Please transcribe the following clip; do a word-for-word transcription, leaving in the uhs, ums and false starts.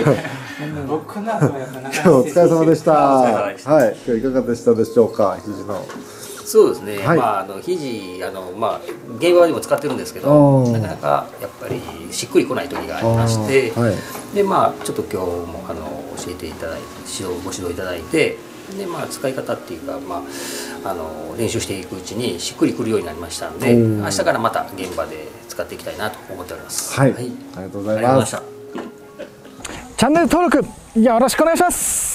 僕の後はやっぱなかなか今日お疲れ様でした。 お疲れ様でした。 はい、今日いかがでしたでしょうか、肘の。 そうですね、 はい、 まああの肘あのまあ現場でも使ってるんですけど、なかなかやっぱりしっくりこない時がありまして、はい、でまあちょっと今日もあの教えていただいて指導ご指導いただいて、でまあ使い方っていうかまああの練習していくうちにしっくりくるようになりましたんで、明日からまた現場で使っていきたいなと思っております。 はい、はい、ありがとうございます。 チャンネル登録よろしくお願いします。